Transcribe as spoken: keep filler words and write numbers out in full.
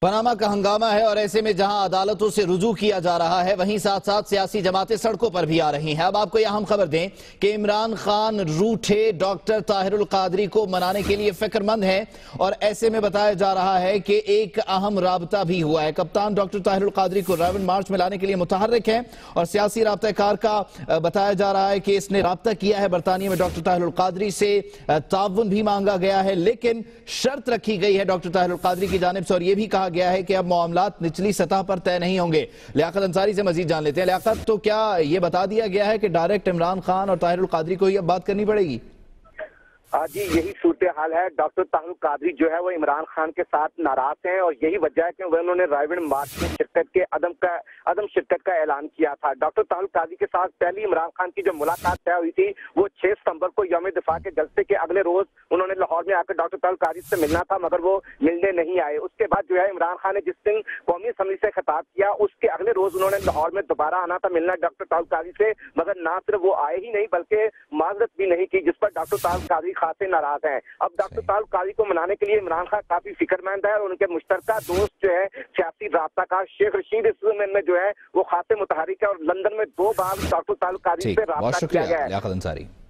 Panama का हंगामा है और ऐसे में जहां अदालतों से रुजू किया जा रहा है वहीं साथ साथ सियासी जमातें सड़कों पर भी आ रही हैं। अब आपको यह हम खबर दें कि इमरान खान रूठे डॉक्टर ताहिरुल कादरी को मनाने के लिए फिक्रमंद हैं और ऐसे में बताया जा रहा है कि एक अहम राबता भी हुआ है। कप्तान डॉक्टर ताहिरुल कादरी को रावण मार्च में लाने के लिए मुतहर्रिक है और सियासी राब्ताकार का बताया जा रहा है कि इसने राब्ता किया है बरतानिया में डॉक्टर ताहिरुल कादरी से, ताउन भी मांगा गया है, लेकिन शर्त रखी गई है डॉक्टर ताहिरुल कादरी की जानिब से और यह भी कहा गया है कि अब मामलात निचली सतह पर तय नहीं होंगे। लियाकत अंसारी से मजीद जान लेते हैं। लियाकत, तो क्या यह बता दिया गया है कि डायरेक्ट इमरान खान और ताहिरुल कादरी को ही अब बात करनी पड़ेगी? जी, यही सूरत हाल है। डॉक्टर ताहिरुल कादरी जो है वो इमरान खान के साथ नाराज हैं और यही वजह है कि वह उन्होंने रायविंड मार्च में शिरकत के अदम का अदम शिरकत का ऐलान किया था। डॉक्टर ताहिरुल कादरी के साथ पहली इमरान खान की जो मुलाकात तय हुई थी वो छह सितंबर को यौम दिफा के जलसे के अगले रोज उन्होंने लाहौर में आकर डॉक्टर ताहिरुल कादरी से मिलना था, मगर वो मिलने नहीं आए। उसके बाद जो है इमरान खान ने जिस दिन कौमी असम्बली से खिताब किया उसके अगले रोज उन्होंने लाहौर में दोबारा आना था मिलना डॉक्टर ताहिरुल कादरी से, मगर ना सिर्फ वो आए ही नहीं बल्कि माजरत भी नहीं की, जिस पर डॉक्टर ताहिरुल कादरी खासे नाराज हैं। अब डॉक्टर ताहिरुल कादरी को मनाने के लिए इमरान खान काफी फिक्रमंद है और उनके मुश्तरका दोस्त जो है सियासी राब्ताकार शेख रशीद इस में जो है वो खासे मुतहर्रिक है और लंदन में दो बार डॉक्टर ताहिरुल कादरी से राब्ता किया गया है।